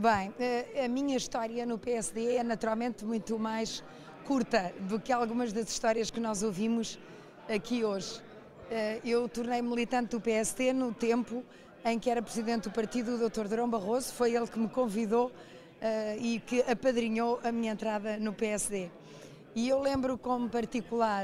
Bem, a minha história no PSD é naturalmente muito mais curta do que algumas das histórias que nós ouvimos aqui hoje. Eu tornei-me militante do PSD no tempo em que era presidente do partido o Dr. Durão Barroso, foi ele que me convidou e que apadrinhou a minha entrada no PSD. E eu lembro com particular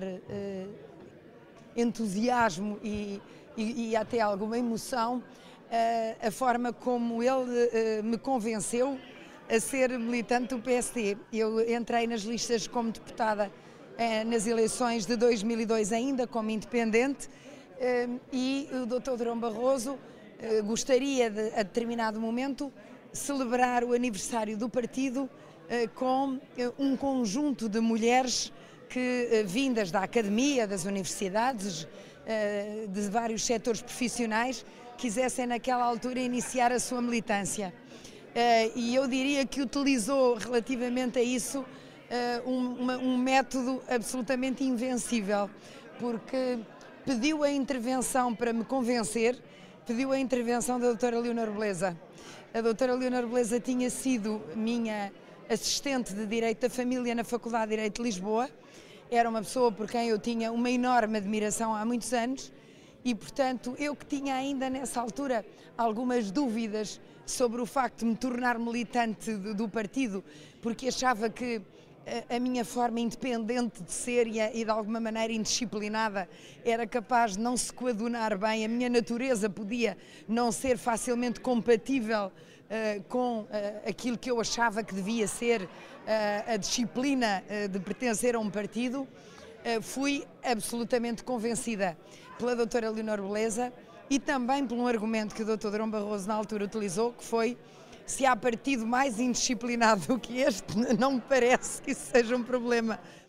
entusiasmo e até alguma emoção a forma como ele me convenceu a ser militante do PSD. Eu entrei nas listas como deputada nas eleições de 2002 ainda como independente e o Dr. Durão Barroso gostaria de, a determinado momento, celebrar o aniversário do partido com um conjunto de mulheres que, vindas da academia, das universidades, de vários setores profissionais, quisessem naquela altura iniciar a sua militância. E eu diria que utilizou relativamente a isso um método absolutamente invencível, porque pediu a intervenção para me convencer, pediu a intervenção da doutora Leonor Beleza. A doutora Leonor Beleza tinha sido minha assistente de Direito da Família na Faculdade de Direito de Lisboa, era uma pessoa por quem eu tinha uma enorme admiração há muitos anos e, portanto, eu que tinha ainda nessa altura algumas dúvidas sobre o facto de me tornar militante do partido, porque achava que a minha forma independente de ser e de alguma maneira indisciplinada era capaz de não se coadunar bem, a minha natureza podia não ser facilmente compatível com aquilo que eu achava que devia ser a disciplina de pertencer a um partido. Fui absolutamente convencida pela doutora Leonor Beleza e também por um argumento que o Dr. Durão Barroso na altura utilizou, que foi: se há partido mais indisciplinado do que este, não me parece que isso seja um problema